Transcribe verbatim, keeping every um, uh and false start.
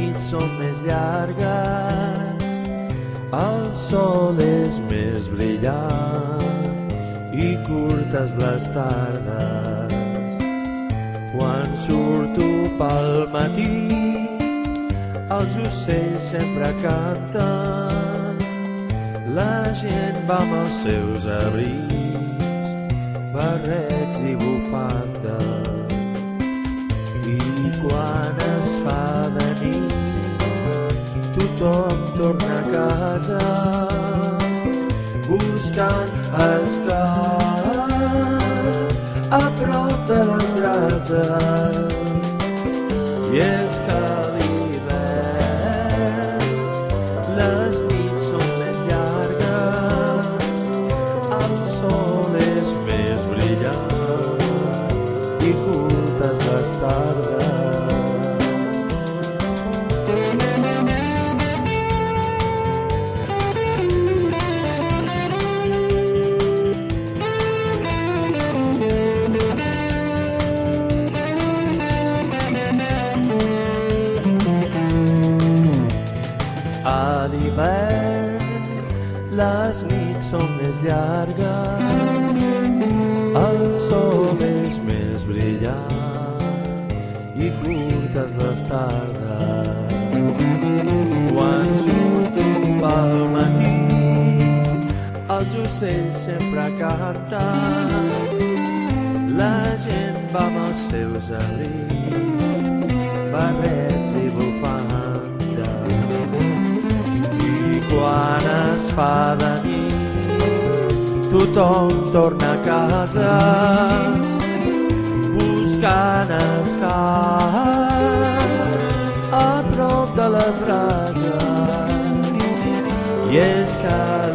nits són més llargues, el sol és més brillant i curtes les tardes. Quan surto pel matí, els ocells sempre canten, la gent va amb els seus abrics, barrets i bufandes. I quan es fa de nit, tothom torna a casa, buscant esclar a prop de les brases. I és que a l'hivern les nits són més llargues, el sol és més brillant i curtes les tardes. A l'hivern les nits són més llargues, el sol és més brillant i curtes les tardes. Quan surto pel matí, els ocells sempre canten, la gent va amb els seus abrics, barrets i bufandes. Quan es fa de nit, tothom torna a casa, buscant escar a prop de les brases. I és que